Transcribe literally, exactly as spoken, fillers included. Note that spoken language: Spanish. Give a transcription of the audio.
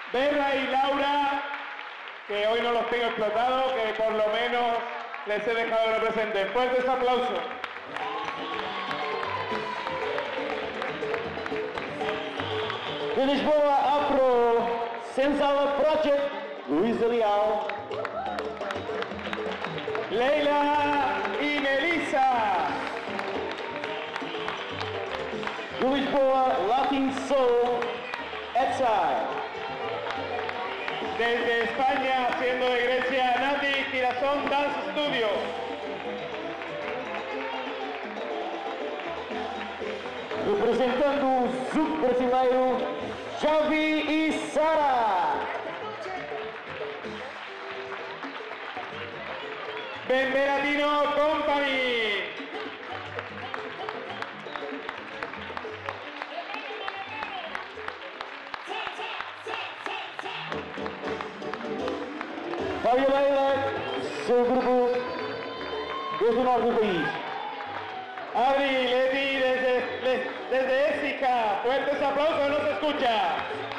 Berra y Laura, que hoy no los tengo explotados, que por lo menos les he dejado que lo presenten. Fuertes aplausos. De Lisboa, Afro Senzala Project, Luísa Leal. Leila y Melissa. De Lisboa, Latin Soul, Etsai. Desde España, siendo de Grecia, Nati Girasón Dance Studio. Representando o Zouk brasileiro, Javi e Sara. Bembe Latino Company. Fábio Leila, seu grupo desde o norte do país. Adri, Leti, desde, desde Écija. Fuertes aplausos, no se escucha.